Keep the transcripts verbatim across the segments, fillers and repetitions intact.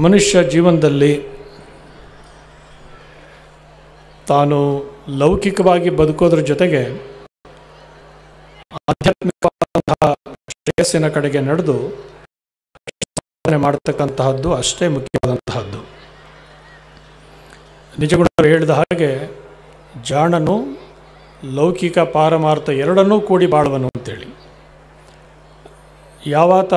ಮನುಷ್ಯ ಜೀವನದಲ್ಲಿ ತಾನು ಲೌಕಿಕವಾಗಿ ಬದುಕೋದ್ರ ಜೊತೆಗೆ ಆಧ್ಯಾತ್ಮಿಕವಾದಂತಹ ಶ್ರೇಯಸ್ಸಿನ ಕಡೆಗೆ ನಡೆದು ಸಾಧನೆ ಮಾಡತಕ್ಕಂತಹದ್ದು ಅಷ್ಟೇ ಮುಖ್ಯವಾದಂತಹದ್ದು. ನಿಜಗುಣರು ಹೇಳಿದ ಹಾಗೆ ಜಾಣನು ಲೌಕಿಕ ಪಾರಮಾರ್ಥ ಎರಡನ್ನೂ ಕೂಡಿ ಬಾಳುವನು ಅಂತೇಳಿ. ಯಾವಾತ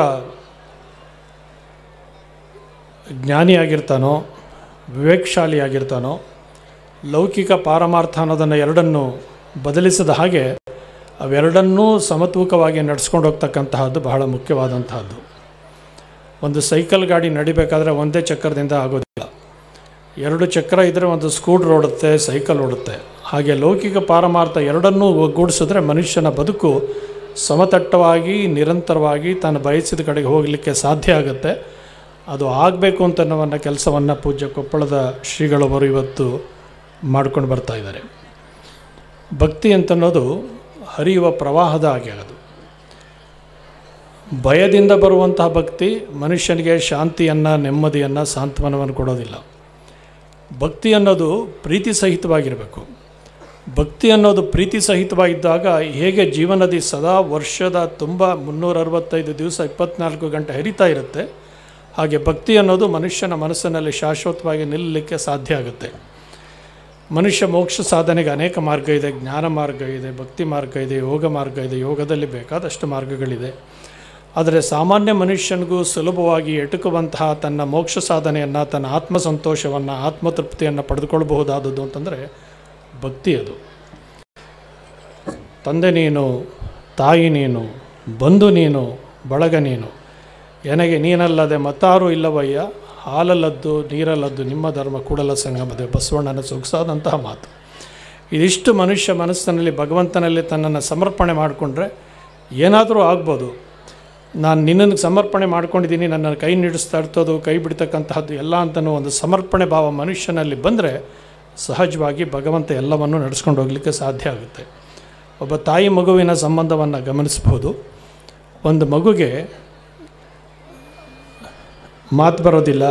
ಜ್ಞಾನಿಯಾಗಿರ್ತಾನೋ, ವಿವೇಕಶಾಲಿಯಾಗಿರ್ತಾನೋ, ಲೌಕಿಕ ಪಾರಮಾರ್ಥ ಅನ್ನೋದನ್ನು ಎರಡನ್ನು ಬದಲಿಸಿದ ಹಾಗೆ ಅವೆರಡನ್ನೂ ಸಮತೂಕವಾಗಿ ನಡೆಸ್ಕೊಂಡು ಹೋಗ್ತಕ್ಕಂತಹದ್ದು ಬಹಳ ಮುಖ್ಯವಾದಂತಹದ್ದು. ಒಂದು ಸೈಕಲ್ ಗಾಡಿ ನಡಿಬೇಕಾದ್ರೆ ಒಂದೇ ಚಕ್ರದಿಂದ ಆಗೋದಿಲ್ಲ. ಎರಡು ಚಕ್ರ ಇದ್ದರೆ ಒಂದು ಸ್ಕೂಟ್ರ್ ಓಡುತ್ತೆ, ಸೈಕಲ್ ಓಡುತ್ತೆ. ಹಾಗೆ ಲೌಕಿಕ ಪಾರಮಾರ್ಥ ಎರಡನ್ನೂ ಒಗ್ಗೂಡಿಸಿದ್ರೆ ಮನುಷ್ಯನ ಬದುಕು ಸಮತಟ್ಟವಾಗಿ ನಿರಂತರವಾಗಿ ತಾನು ಬಯಸಿದ ಕಡೆಗೆ ಹೋಗಲಿಕ್ಕೆ ಸಾಧ್ಯ ಆಗುತ್ತೆ. ಅದು ಆಗಬೇಕು ಅಂತ ಅನ್ನೋವನ್ನ ಕೆಲಸವನ್ನು ಪೂಜ್ಯ ಕೊಪ್ಪಳದ ಶ್ರೀಗಳವರು ಇವತ್ತು ಮಾಡ್ಕೊಂಡು ಬರ್ತಾ ಇದ್ದಾರೆ. ಭಕ್ತಿ ಅಂತನ್ನೋದು ಹರಿಯುವ ಪ್ರವಾಹದ ಹಾಗೆ. ಅದು ಭಯದಿಂದ ಬರುವಂತಹ ಭಕ್ತಿ ಮನುಷ್ಯನಿಗೆ ಶಾಂತಿಯನ್ನು, ನೆಮ್ಮದಿಯನ್ನು, ಸಾಂತ್ವನವನ್ನು ಕೊಡೋದಿಲ್ಲ. ಭಕ್ತಿ ಅನ್ನೋದು ಪ್ರೀತಿ ಸಹಿತವಾಗಿರಬೇಕು. ಭಕ್ತಿ ಅನ್ನೋದು ಪ್ರೀತಿ ಸಹಿತವಾಗಿದ್ದಾಗ ಹೇಗೆ ಜೀವನದಿ ಸದಾ ವರ್ಷದ ತುಂಬ ಮುನ್ನೂರ ಅರವತ್ತೈದು ದಿವಸ ಇಪ್ಪತ್ನಾಲ್ಕು ಗಂಟೆ ಹರಿತಾ ಇರುತ್ತೆ, ಹಾಗೆ ಭಕ್ತಿ ಅನ್ನೋದು ಮನುಷ್ಯನ ಮನಸ್ಸಿನಲ್ಲಿ ಶಾಶ್ವತವಾಗಿ ನಿಲ್ಲಲಿಕ್ಕೆ ಸಾಧ್ಯ ಆಗುತ್ತೆ. ಮನುಷ್ಯ ಮೋಕ್ಷ ಸಾಧನೆಗೆ ಅನೇಕ ಮಾರ್ಗ ಇದೆ. ಜ್ಞಾನ ಮಾರ್ಗ ಇದೆ, ಭಕ್ತಿ ಮಾರ್ಗ ಇದೆ, ಯೋಗ ಮಾರ್ಗ ಇದೆ. ಯೋಗದಲ್ಲಿ ಬೇಕಾದಷ್ಟು ಮಾರ್ಗಗಳಿದೆ. ಆದರೆ ಸಾಮಾನ್ಯ ಮನುಷ್ಯನಿಗೂ ಸುಲಭವಾಗಿ ಎಟುಕುವಂತಹ ತನ್ನ ಮೋಕ್ಷ ಸಾಧನೆಯನ್ನು, ತನ್ನ ಆತ್ಮಸಂತೋಷವನ್ನು, ಆತ್ಮತೃಪ್ತಿಯನ್ನು ಪಡೆದುಕೊಳ್ಬಹುದಾದದ್ದು ಅಂತಂದರೆ ಭಕ್ತಿ. ಅದು ತಂದೆ ನೀನು, ತಾಯಿ ನೀನು, ಬಂಧು ನೀನು, ಬಳಗ ನೀನು, ನನಗೆ ನೀನಲ್ಲದೆ ಮತ್ತಾರೂ ಇಲ್ಲವಯ್ಯ, ಹಾಲಲ್ಲದ್ದು ನೀರಲ್ಲದ್ದು ನಿಮ್ಮ ಧರ್ಮ ಕೂಡಲ ಸಂಗಮದೆ, ಬಸವಣ್ಣನ ಸೊಗಸಾದಂತಹ ಮಾತು. ಇದಿಷ್ಟು ಮನುಷ್ಯ ಮನಸ್ಸಿನಲ್ಲಿ ಭಗವಂತನಲ್ಲಿ ತನ್ನನ್ನು ಸಮರ್ಪಣೆ ಮಾಡಿಕೊಂಡ್ರೆ ಏನಾದರೂ ಆಗ್ಬೋದು. ನಾನು ನಿನ್ನನ್ನು ಸಮರ್ಪಣೆ ಮಾಡ್ಕೊಂಡಿದ್ದೀನಿ, ನನ್ನ ಕೈ ನೀಡಿಸ್ತಾ ಇರ್ತೋದು, ಕೈ ಬಿಡ್ತಕ್ಕಂತಹದ್ದು ಎಲ್ಲ ಅಂತನೂ ಒಂದು ಸಮರ್ಪಣೆ ಭಾವ ಮನುಷ್ಯನಲ್ಲಿ ಬಂದರೆ ಸಹಜವಾಗಿ ಭಗವಂತ ಎಲ್ಲವನ್ನು ನಡೆಸ್ಕೊಂಡು ಹೋಗಲಿಕ್ಕೆ ಸಾಧ್ಯ ಆಗುತ್ತೆ. ಒಬ್ಬ ತಾಯಿ ಮಗುವಿನ ಸಂಬಂಧವನ್ನು ಗಮನಿಸ್ಬೋದು. ಒಂದು ಮಗುಗೆ ಮಾತು ಬರೋದಿಲ್ಲ,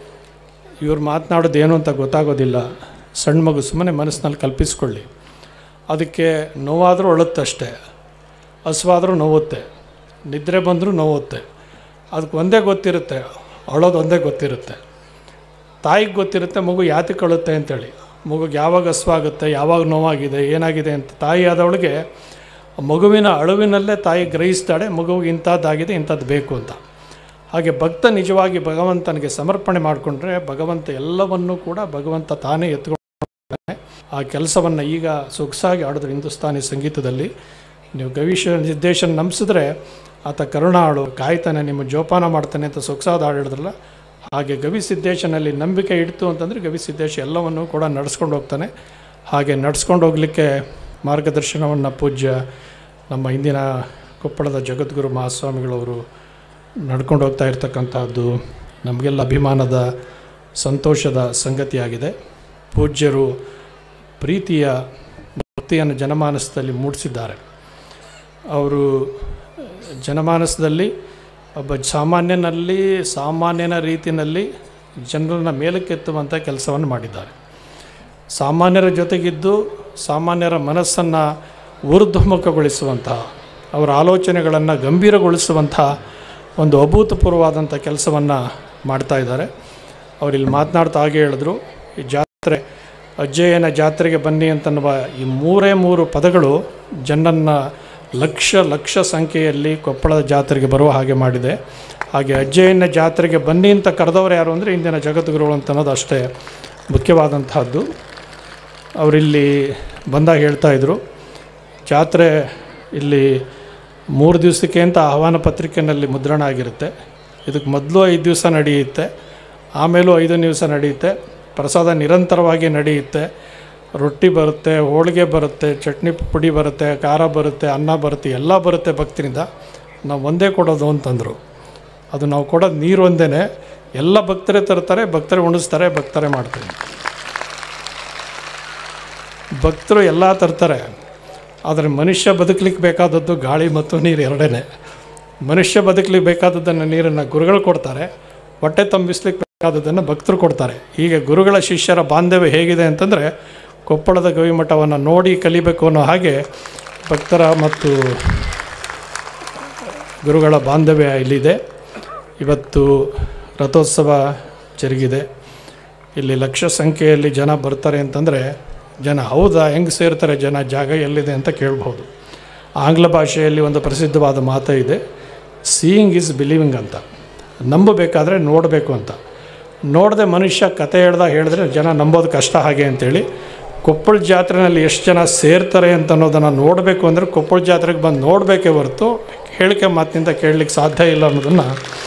ಇವ್ರು ಮಾತನಾಡೋದು ಏನು ಅಂತ ಗೊತ್ತಾಗೋದಿಲ್ಲ. ಸಣ್ಣ ಮಗು ಸುಮ್ಮನೆ ಮನಸ್ಸಿನಲ್ಲಿ ಕಲ್ಪಿಸ್ಕೊಳ್ಳಿ. ಅದಕ್ಕೆ ನೋವಾದರೂ ಅಳುತ್ತಷ್ಟೇ, ಹಸುವಾದರೂ ನೋವುತ್ತೆ, ನಿದ್ರೆ ಬಂದರೂ ನೋವುತ್ತೆ. ಅದಕ್ಕೆ ಒಂದೇ ಗೊತ್ತಿರುತ್ತೆ, ಅಳೋದು ಒಂದೇ ಗೊತ್ತಿರುತ್ತೆ. ತಾಯಿಗೆ ಗೊತ್ತಿರುತ್ತೆ ಮಗು ಯಾತಕ್ಕೆ ಅಳುತ್ತೆ ಅಂತೇಳಿ. ಮಗುಗೆ ಯಾವಾಗ ಹಸುವಾಗುತ್ತೆ, ಯಾವಾಗ ನೋವಾಗಿದೆ, ಏನಾಗಿದೆ ಅಂತ ತಾಯಿ ಆದವಳಿಗೆ ಮಗುವಿನ ಅಳುವಿನಲ್ಲೇ ತಾಯಿ ಗ್ರಹಿಸ್ತಾಳೆ ಮಗುವಿಗೆ ಇಂಥದ್ದಾಗಿದೆ, ಇಂಥದ್ದು ಬೇಕು ಅಂತ. ಹಾಗೆ ಭಕ್ತ ನಿಜವಾಗಿ ಭಗವಂತನಿಗೆ ಸಮರ್ಪಣೆ ಮಾಡಿಕೊಂಡ್ರೆ ಭಗವಂತ ಎಲ್ಲವನ್ನೂ ಕೂಡ ಭಗವಂತ ತಾನೇ ಎತ್ಕೊಂಡ್ರೆ ಆ ಕೆಲಸವನ್ನು ಈಗ ಸೊಗಸಾಗಿ ಆಡಿದ್ರು. ಹಿಂದೂಸ್ತಾನಿ ಸಂಗೀತದಲ್ಲಿ ನೀವು ಗವಿಶ ನಿರ್ದೇಶನ ನಂಬಿಸಿದ್ರೆ ಆತ ಕರುಣಾಳು ಕಾಯ್ತಾನೆ, ನಿಮ್ಮ ಜೋಪಾನ ಮಾಡ್ತಾನೆ ಅಂತ ಸೊಗಸಾದ ಹಾಡಿದ್ರಲ್ಲ, ಹಾಗೆ ಗವಿಸಿದ್ದೇಶನಲ್ಲಿ ನಂಬಿಕೆ ಇಡ್ತು ಅಂತಂದರೆ ಗವಿಸಿದ್ದೇಶ ಎಲ್ಲವನ್ನೂ ಕೂಡ ನಡೆಸ್ಕೊಂಡು ಹೋಗ್ತಾನೆ. ಹಾಗೆ ನಡೆಸ್ಕೊಂಡು ಹೋಗಲಿಕ್ಕೆ ಮಾರ್ಗದರ್ಶನವನ್ನು ಪೂಜ್ಯ ನಮ್ಮ ಇಂದಿನ ಕೊಪ್ಪಳದ ಜಗದ್ಗುರು ಮಹಾಸ್ವಾಮಿಗಳವರು ನಡ್ಕೊಂಡು ಹೋಗ್ತಾ ಇರ್ತಕ್ಕಂಥದ್ದು ನಮಗೆಲ್ಲ ಅಭಿಮಾನದ ಸಂತೋಷದ ಸಂಗತಿಯಾಗಿದೆ. ಪೂಜ್ಯರು ಪ್ರೀತಿಯ ಭಕ್ತಿಯನ್ನು ಜನಮಾನಸದಲ್ಲಿ ಮೂಡಿಸಿದ್ದಾರೆ. ಅವರು ಜನಮಾನಸದಲ್ಲಿ ಒಬ್ಬ ಸಾಮಾನ್ಯನಲ್ಲಿ ಸಾಮಾನ್ಯನ ರೀತಿಯಲ್ಲಿ ಜನರನ್ನು ಮೇಲಕ್ಕೆತ್ತುವಂಥ ಕೆಲಸವನ್ನು ಮಾಡಿದ್ದಾರೆ. ಸಾಮಾನ್ಯರ ಜೊತೆಗಿದ್ದು ಸಾಮಾನ್ಯರ ಮನಸ್ಸನ್ನು ಊರ್ಧ್ವಮುಖಗೊಳಿಸುವಂಥ, ಅವರ ಆಲೋಚನೆಗಳನ್ನು ಗಂಭೀರಗೊಳಿಸುವಂಥ ಒಂದು ಅಭೂತಪೂರ್ವವಾದಂಥ ಕೆಲಸವನ್ನು ಮಾಡ್ತಾ ಇದ್ದಾರೆ. ಅವರಿಲ್ಲಿ ಮಾತನಾಡ್ತಾ ಹಾಗೆ ಹೇಳಿದ್ರು, ಈ ಜಾತ್ರೆ ಅಜ್ಜಯ್ಯನ ಜಾತ್ರೆಗೆ ಬನ್ನಿ ಅಂತನ್ನುವ ಈ ಮೂರೇ ಮೂರು ಪದಗಳು ಜನರನ್ನು ಲಕ್ಷ ಲಕ್ಷ ಸಂಖ್ಯೆಯಲ್ಲಿ ಕೊಪ್ಪಳದ ಜಾತ್ರೆಗೆ ಬರುವ ಹಾಗೆ ಮಾಡಿದೆ. ಹಾಗೆ ಅಜ್ಜಯ್ಯನ ಜಾತ್ರೆಗೆ ಬನ್ನಿ ಅಂತ ಕರೆದವರು ಯಾರು ಅಂದರೆ ಇಂದಿನ ಜಗದ್ಗುರುಗಳು ಅಂತ ಅನ್ನೋದು ಅಷ್ಟೇ ಮುಖ್ಯವಾದಂತಹದ್ದು. ಅವರಿಲ್ಲಿ ಬಂದಾಗ ಹೇಳ್ತಾಯಿದ್ರು, ಜಾತ್ರೆ ಇಲ್ಲಿ ಮೂರು ದಿವಸಕ್ಕೆ ಅಂತ ಆಹ್ವಾನ ಪತ್ರಿಕೆಯಲ್ಲಿ ಮುದ್ರಣ ಆಗಿರುತ್ತೆ. ಇದಕ್ಕೆ ಮೊದಲು ಐದು ದಿವಸ ನಡೆಯುತ್ತೆ, ಆಮೇಲೂ ಐದು ದಿವಸ ನಡೆಯುತ್ತೆ. ಪ್ರಸಾದ ನಿರಂತರವಾಗಿ ನಡೆಯುತ್ತೆ. ರೊಟ್ಟಿ ಬರುತ್ತೆ, ಹೋಳಿಗೆ ಬರುತ್ತೆ, ಚಟ್ನಿ ಪುಡಿ ಬರುತ್ತೆ, ಖಾರ ಬರುತ್ತೆ, ಅನ್ನ ಬರುತ್ತೆ, ಎಲ್ಲ ಬರುತ್ತೆ ಭಕ್ತರಿಂದ. ನಾವು ಒಂದೇ ಕೊಡೋದು ಅಂತಂದರು. ಅದು ನಾವು ಕೊಡೋದು ನೀರು ಒಂದೇ. ಎಲ್ಲ ಭಕ್ತರೇ ತರ್ತಾರೆ, ಭಕ್ತರೇ ಉಣಿಸ್ತಾರೆ, ಭಕ್ತರೇ ಮಾಡ್ತಾರೆ. ಭಕ್ತರು ಎಲ್ಲ ತರ್ತಾರೆ, ಆದರೆ ಮನುಷ್ಯ ಬದುಕಲಿಕ್ಕೆ ಬೇಕಾದದ್ದು ಗಾಳಿ ಮತ್ತು ನೀರು ಎರಡೇ. ಮನುಷ್ಯ ಬದುಕಲಿಕ್ಕೆ ಬೇಕಾದದ್ದನ್ನು ನೀರನ್ನು ಗುರುಗಳು ಕೊಡ್ತಾರೆ, ಹೊಟ್ಟೆ ತುಂಬಿಸ್ಲಿಕ್ಕೆ ಬೇಕಾದದನ್ನು ಭಕ್ತರು ಕೊಡ್ತಾರೆ. ಹೀಗೆ ಗುರುಗಳ ಶಿಷ್ಯರ ಬಾಂಧವ್ಯ ಹೇಗಿದೆ ಅಂತಂದರೆ ಕೊಪ್ಪಳದ ಗವಿಮಠವನ್ನು ನೋಡಿ ಕಲಿಬೇಕು ಅನ್ನೋ ಹಾಗೆ ಭಕ್ತರ ಮತ್ತು ಗುರುಗಳ ಬಾಂಧವ್ಯ ಇಲ್ಲಿದೆ. ಇವತ್ತು ರಥೋತ್ಸವ ಜರುಗಿದೆ. ಇಲ್ಲಿ ಲಕ್ಷ ಸಂಖ್ಯೆಯಲ್ಲಿ ಜನ ಬರ್ತಾರೆ ಅಂತಂದರೆ ಜನ ಹೌದಾ ಹೆಂಗೆ ಸೇರ್ತಾರೆ ಜನ, ಜಾಗ ಎಲ್ಲಿದೆ ಅಂತ ಕೇಳ್ಬೋದು. ಆಂಗ್ಲ ಭಾಷೆಯಲ್ಲಿ ಒಂದು ಪ್ರಸಿದ್ಧವಾದ ಮಾತು ಇದೆ, ಸೀಯಿಂಗ್ ಈಸ್ ಬಿಲೀವಿಂಗ್ ಅಂತ. ನಂಬಬೇಕಾದ್ರೆ ನೋಡಬೇಕು ಅಂತ. ನೋಡದೆ ಮನುಷ್ಯ ಕತೆ ಹೇಳ್ದ ಹೇಳಿದ್ರೆ ಜನ ನಂಬೋದು ಕಷ್ಟ ಹಾಗೆ ಅಂತೇಳಿ ಕೊಪ್ಪಳ ಜಾತ್ರೆಯಲ್ಲಿ ಎಷ್ಟು ಜನ ಸೇರ್ತಾರೆ ಅಂತ ಅನ್ನೋದನ್ನು ನೋಡಬೇಕು ಅಂದರೆ ಕೊಪ್ಪಳ ಜಾತ್ರೆಗೆ ಬಂದು ನೋಡಬೇಕೇ ಹೊರತು ಹೇಳಿಕೆ ಮಾತಿನಿಂದ ಕೇಳಲಿಕ್ಕೆ ಸಾಧ್ಯ ಇಲ್ಲ ಅನ್ನೋದನ್ನು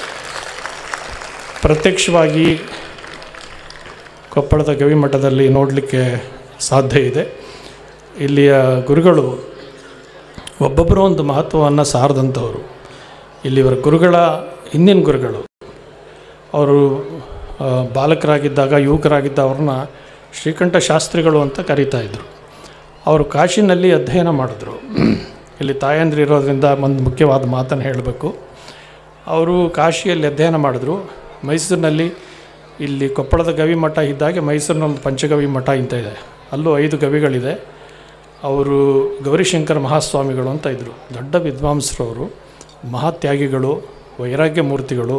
ಪ್ರತ್ಯಕ್ಷವಾಗಿ ಕೊಪ್ಪಳದ ಗವಿಮಠದಲ್ಲಿ ನೋಡಲಿಕ್ಕೆ ಸಾಧ್ಯ ಇದೆ. ಇಲ್ಲಿಯ ಗುರುಗಳು ಒಬ್ಬೊಬ್ಬರು ಒಂದು ಮಹತ್ವವನ್ನು ಸಾರದಂಥವರು. ಇಲ್ಲಿವರ ಗುರುಗಳ ಹಿಂದಿನ ಗುರುಗಳು ಅವರು ಬಾಲಕರಾಗಿದ್ದಾಗ ಯುವಕರಾಗಿದ್ದ ಅವ್ರನ್ನ ಶ್ರೀಕಂಠ ಶಾಸ್ತ್ರಿಗಳು ಅಂತ ಕರೀತಾಯಿದ್ರು. ಅವರು ಕಾಶಿನಲ್ಲಿ ಅಧ್ಯಯನ ಮಾಡಿದ್ರು. ಇಲ್ಲಿ ತಾಯಂದ್ರು ಇರೋದರಿಂದ ಒಂದು ಮುಖ್ಯವಾದ ಮಾತನ್ನು ಹೇಳಬೇಕು. ಅವರು ಕಾಶಿಯಲ್ಲಿ ಅಧ್ಯಯನ ಮಾಡಿದ್ರು. ಮೈಸೂರಿನಲ್ಲಿ ಇಲ್ಲಿ ಕೊಪ್ಪಳದ ಗವಿ ಮಠ ಇದ್ದಾಗೆ ಮೈಸೂರಿನೊಂದು ಪಂಚಗವಿ ಮಠ ಇಂತ ಇದೆ, ಅಲ್ಲೂ ಐದು ಗವಿಗಳಿದೆ. ಅವರು ಗೌರಿಶಂಕರ ಮಹಾಸ್ವಾಮಿಗಳು ಅಂತ ಇದ್ದರು. ದೊಡ್ಡ ವಿದ್ವಾಂಸರು ಅವರು, ಮಹಾತ್ಯಾಗಿಗಳು, ವೈರಾಗ್ಯ ಮೂರ್ತಿಗಳು.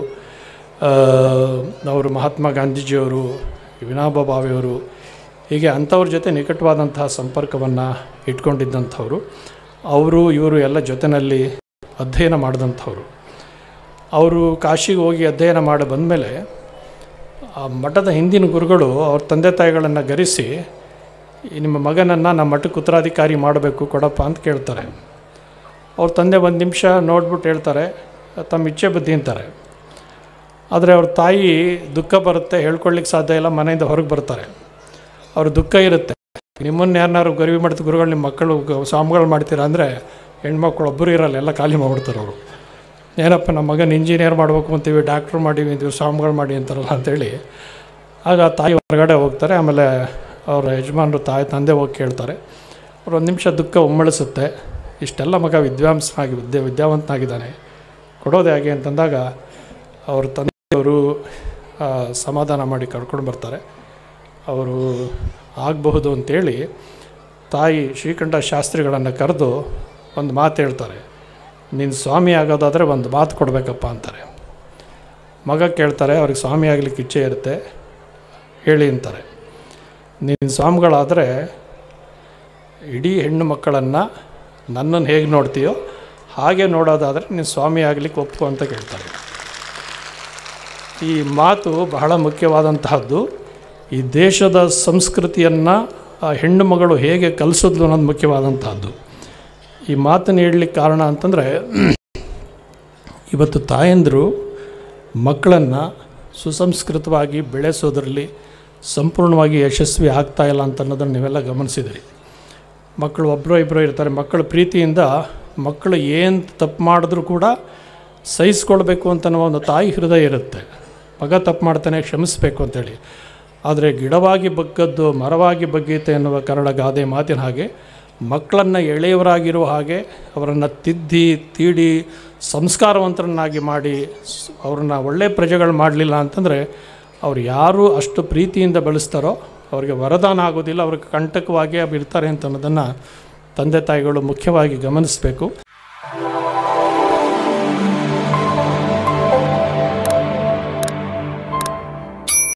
ಅವರು ಮಹಾತ್ಮ ಗಾಂಧೀಜಿಯವರು, ವಿನೋಬಾ ಭಾವೆಯವರು, ಹೀಗೆ ಅಂಥವ್ರ ಜೊತೆ ನಿಕಟವಾದಂತಹ ಸಂಪರ್ಕವನ್ನು ಇಟ್ಕೊಂಡಿದ್ದಂಥವ್ರು. ಅವರು ಇವರು ಎಲ್ಲ ಜೊತೆಯಲ್ಲಿ ಅಧ್ಯಯನ ಮಾಡಿದಂಥವ್ರು. ಅವರು ಕಾಶಿಗೆ ಹೋಗಿ ಅಧ್ಯಯನ ಮಾಡಿ ಬಂದಮೇಲೆ ಆ ಮಠದ ಹಿಂದಿನ ಗುರುಗಳು ಅವ್ರ ತಂದೆ ತಾಯಿಗಳನ್ನು ಗರಿಸಿ ನಿಮ್ಮ ಮಗನನ್ನು ನಮ್ಮ ಮಠಕ್ಕೆ ಉತ್ತರಾಧಿಕಾರಿ ಮಾಡಬೇಕು ಕೊಡಪ್ಪ ಅಂತ ಕೇಳ್ತಾರೆ. ಅವ್ರ ತಂದೆ ಒಂದು ನಿಮಿಷ ನೋಡ್ಬಿಟ್ಟು ಹೇಳ್ತಾರೆ ತಮ್ಮ ಇಚ್ಛೆ ಬುದ್ಧಿ ಅಂತಾರೆ. ಆದರೆ ಅವ್ರ ತಾಯಿ ದುಃಖ ಬರುತ್ತೆ, ಹೇಳ್ಕೊಳ್ಳಿಕ್ಕೆ ಸಾಧ್ಯ ಇಲ್ಲ, ಮನೆಯಿಂದ ಹೊರಗೆ ಬರ್ತಾರೆ. ಅವ್ರ ದುಃಖ ಇರುತ್ತೆ, ನಿಮ್ಮನ್ನು ಯಾರನ್ನಾರು ಗರಿವಿ ಮಠದ ಗುರುಗಳು ನಿಮ್ಮ ಮಕ್ಕಳು ಸ್ವಾಮಿಗಳು ಮಾಡ್ತೀರಾ ಅಂದರೆ ಹೆಣ್ಮಕ್ಳು ಒಬ್ಬರು ಇರಲ್ಲ, ಎಲ್ಲ ಖಾಲಿ ಮಾಡಿಬಿಡ್ತಾರೆ ಅವರು. ಏನಪ್ಪ ನಮ್ಮ ಮಗನ ಇಂಜಿನಿಯರ್ ಮಾಡಬೇಕು ಅಂತೀವಿ, ಡಾಕ್ಟ್ರು ಮಾಡೀವಿ ಅಂತೀವಿ, ಸ್ವಾಮಿಗಳು ಮಾಡಿ ಅಂತಾರಲ್ಲ ಅಂಥೇಳಿ. ಆಗ ತಾಯಿ ಹೊರಗಡೆ ಹೋಗ್ತಾರೆ. ಆಮೇಲೆ ಅವರ ಯಜಮಾನರು ತಾಯಿ ತಂದೆ ಹೋಗಿ ಕೇಳ್ತಾರೆ. ಅವ್ರು ಒಂದು ನಿಮಿಷ ದುಃಖ ಉಮ್ಮಳಿಸುತ್ತೆ, ಇಷ್ಟೆಲ್ಲ ಮಗ ವಿದ್ವಾಂಸನಾಗಿ ವಿದ್ಯಾ ವಿದ್ಯಾವಂತನಾಗಿದ್ದಾನೆ ಕೊಡೋದು ಹೇಗೆ ಅಂತಂದಾಗ ಅವ್ರ ತಂದೆಯವರು ಸಮಾಧಾನ ಮಾಡಿ ಕರ್ಕೊಂಡು ಬರ್ತಾರೆ. ಅವರು ಆಗಬಹುದು ಅಂತೇಳಿ ತಾಯಿ ಶ್ರೀಕಂಠ ಶಾಸ್ತ್ರಿಗಳನ್ನು ಕರೆದು ಒಂದು ಮಾತು ಹೇಳ್ತಾರೆ, ನೀನು ಸ್ವಾಮಿ ಆಗೋದಾದರೆ ಒಂದು ಮಾತು ಕೊಡಬೇಕಪ್ಪ ಅಂತಾರೆ. ಮಗ ಕೇಳ್ತಾರೆ, ಅವ್ರಿಗೆ ಸ್ವಾಮಿ ಆಗಲಿಕ್ಕೆ ಇಚ್ಛೆ ಇರುತ್ತೆ, ಹೇಳಿ ಅಂತಾರೆ. ನೀನು ಸ್ವಾಮಿಗಳಾದರೆ ಇಡೀ ಹೆಣ್ಣು ಮಕ್ಕಳನ್ನು ನನ್ನನ್ನು ಹೇಗೆ ನೋಡ್ತೀಯೋ ಹಾಗೆ ನೋಡೋದಾದರೆ ನೀನು ಸ್ವಾಮಿ ಆಗಲಿಕ್ಕೆ ಒಪ್ಪು ಅಂತ ಕೇಳ್ತಾರೆ. ಈ ಮಾತು ಬಹಳ ಮುಖ್ಯವಾದಂತಹದ್ದು. ಈ ದೇಶದ ಸಂಸ್ಕೃತಿಯನ್ನು ಆ ಹೆಣ್ಣು ಮಗಳು ಹೇಗೆ ಕಲಿಸಿದ್ಲು ಅನ್ನೋದು ಮುಖ್ಯವಾದಂತಹದ್ದು. ಈ ಮಾತನ್ನು ಹೇಳಲಿಕ್ಕೆ ಕಾರಣ ಅಂತಂದರೆ ಇವತ್ತು ತಾಯಂದಿರು ಮಕ್ಕಳನ್ನು ಸುಸಂಸ್ಕೃತವಾಗಿ ಬೆಳೆಸೋದರಲ್ಲಿ ಸಂಪೂರ್ಣವಾಗಿ ಯಶಸ್ವಿ ಆಗ್ತಾಯಿಲ್ಲ ಅಂತ ಅನ್ನೋದನ್ನು ನೀವೆಲ್ಲ ಗಮನಿಸಿದಿರಿ. ಮಕ್ಕಳು ಒಬ್ಬರೋ ಇಬ್ಬರೋ ಇರ್ತಾರೆ. ಮಕ್ಕಳ ಪ್ರೀತಿಯಿಂದ ಮಕ್ಕಳು ಏನು ತಪ್ಪು ಮಾಡಿದ್ರೂ ಕೂಡ ಸಹಿಸ್ಕೊಳ್ಬೇಕು ಅಂತನೋ ಒಂದು ತಾಯಿ ಹೃದಯ ಇರುತ್ತೆ. ಮಗ ತಪ್ಪು ಮಾಡ್ತಾನೆ ಕ್ಷಮಿಸಬೇಕು ಅಂತೇಳಿ. ಆದರೆ ಗಿಡವಾಗಿ ಬಗ್ಗದ್ದು ಮರವಾಗಿ ಬಗ್ಗೀತೆ ಎನ್ನುವ ಕನ್ನಡ ಗಾದೆ ಮಾತಿನ ಹಾಗೆ ಮಕ್ಕಳನ್ನು ಎಳೆಯವರಾಗಿರೋ ಹಾಗೆ ಅವರನ್ನು ತಿದ್ದಿ ತೀಡಿ ಸಂಸ್ಕಾರವಂತರನ್ನಾಗಿ ಮಾಡಿ ಅವ್ರನ್ನ ಒಳ್ಳೆಯ ಪ್ರಜೆಗಳು ಮಾಡಲಿಲ್ಲ ಅಂತಂದರೆ ಅವ್ರು ಯಾರು ಅಷ್ಟು ಪ್ರೀತಿಯಿಂದ ಬೆಳೆಸ್ತಾರೋ ಅವ್ರಿಗೆ ವರದಾನ ಆಗೋದಿಲ್ಲ, ಅವ್ರಿಗೆ ಕಂಟಕವಾಗಿ ಇರ್ತಾರೆ ಅಂತ ಅನ್ನೋದನ್ನು ತಂದೆ ತಾಯಿಗಳು ಮುಖ್ಯವಾಗಿ ಗಮನಿಸಬೇಕು.